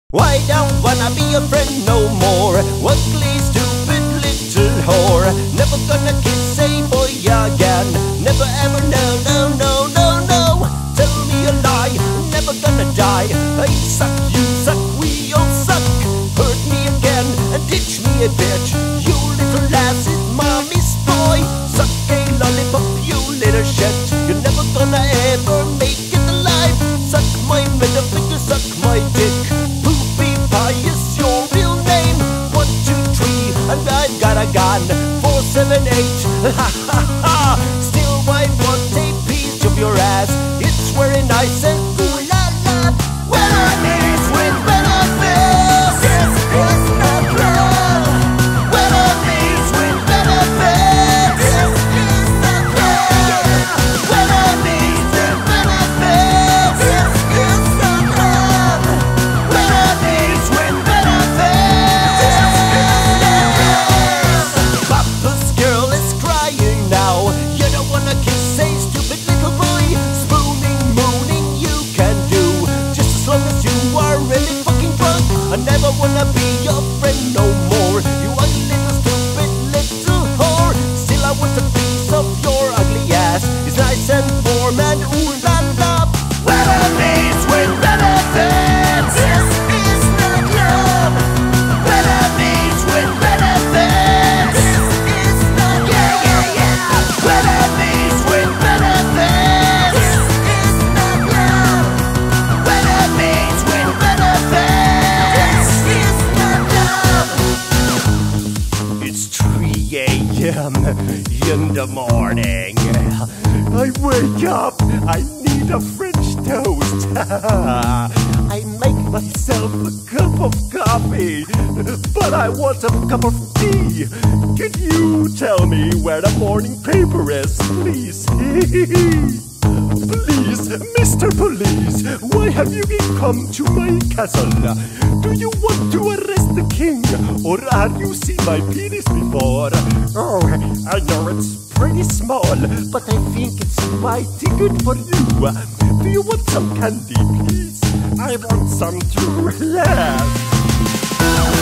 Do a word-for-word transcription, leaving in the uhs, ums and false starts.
I don't wanna be a friend no more. Ugly, stupid little whore. Never gonna kiss a boy again. Never ever, no, no, no, no, no. Tell me a lie, never gonna die. I suck, you suck, we all suck. Hurt me again and ditch me a bitch. You little lass is mommy's boy. Suck a lollipop, you little shit. You're never gonna ever make it alive. Suck my middle finger, suck my dick. Is your real name? One, two, three, and I've got a gun. Four, seven, eight, ha ha ha. Still I want a piece of your ass. It's very nice and ooh la la. When I meet with benefits, this is not love. When I meet with benefits, this is not love. When I meet with benefits, this is not love. When I meet I never wanna be your friend no more. You ugly little stupid little whore. Still I want a piece of your ugly ass. It's nice and warm and ooh la la. When I meet with benefits, this is not love. When I meet with benefits, this is not yeah yeah yeah. When I meet with benefits, this is not love. When I meet with benefits. In the morning, I wake up, I need a French toast. I make myself a cup of coffee, but I want a cup of tea. Can you tell me where the morning paper is, please? Please, Mister Police, why have you come to my castle? Do you want to arrest the king, or have you seen my penis before? Oh, I know it's pretty small, but I think it's mighty good for you. Do you want some candy, please? I want some to relax.